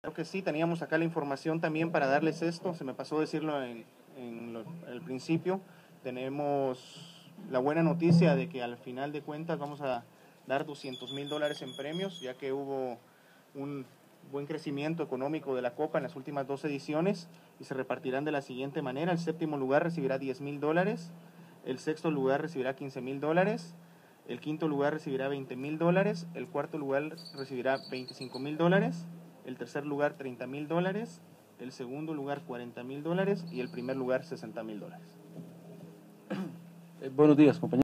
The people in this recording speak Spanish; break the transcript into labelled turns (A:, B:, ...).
A: Creo que sí, teníamos acá la información también para darles esto, se me pasó decirlo al principio. Tenemos la buena noticia de que al final de cuentas vamos a dar $200,000 en premios, ya que hubo un buen crecimiento económico de la Copa en las últimas 2 ediciones y se repartirán de la siguiente manera: el séptimo lugar recibirá $10,000, el sexto lugar recibirá $15,000, el quinto lugar recibirá $20,000, el cuarto lugar recibirá $25,000, el tercer lugar $30,000, el segundo lugar $40,000 y el primer lugar $60,000.
B: Buenos días, compañero.